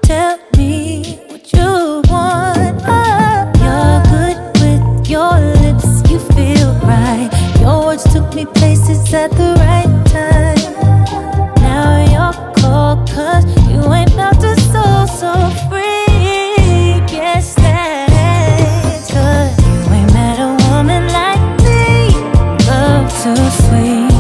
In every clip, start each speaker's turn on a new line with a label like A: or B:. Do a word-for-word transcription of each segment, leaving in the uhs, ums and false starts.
A: tell me what you want. Oh, you're good with your lips, you feel right. Your words took me places at the right time. Now you're cold cause you ain't felt a soul so free. Guess that's good. You ain't met a woman like me. Love too sweet.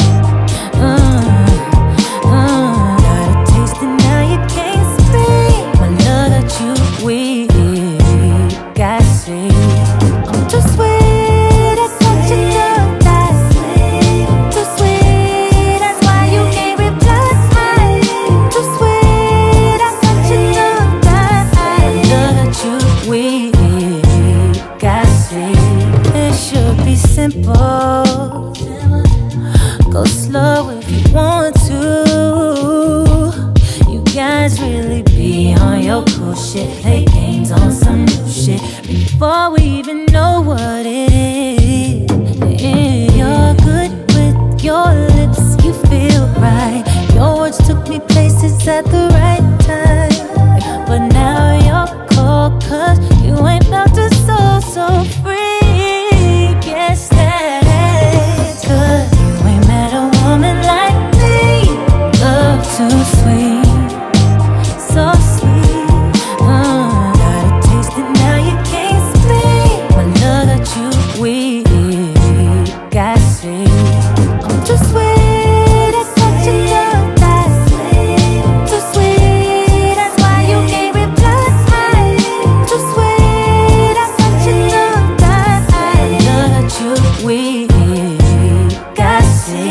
A: Simple. Go slow if you want to. You guys really be on your cool shit. Play games on some new shit before we even know what it is. You're good with your lips, you feel right. Your words took me places at the right time. But now you're cold cause you ain't felt a soul so free. Guess that's good. You ain't met a woman like me. Love too sweet, so sweet. uh, Got a taste it now you can't speak. My love that you weak, I see. I'm too sweet, I got you love that sweet. Too sweet, that's why you can't reply. Too sweet, I got you love that I love that you weak, I see.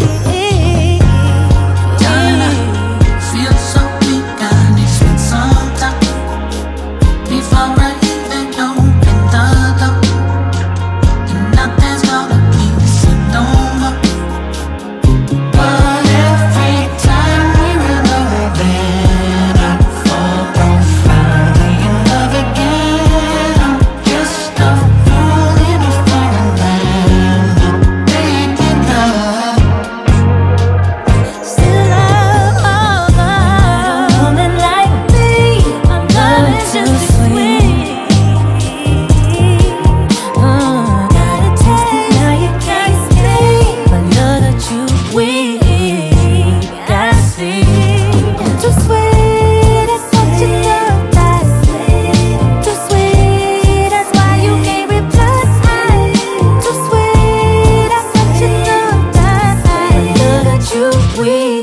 B: Feel so weak, I need sweet some time before I even open the door. And nothing's gonna be the same no more. But every time we run over, I fall down finally in love again. I'm just a fool in a foreign land, making love.
A: Still love, oh, a woman like me. I'm loving too sweet. uh, Got a taste it now you can't speak. My love that you weak, I see. I'm too sweet, I got you love that sweet. Too sweet, that's why you can't reply. Too sweet, I got you love that I love that you weak.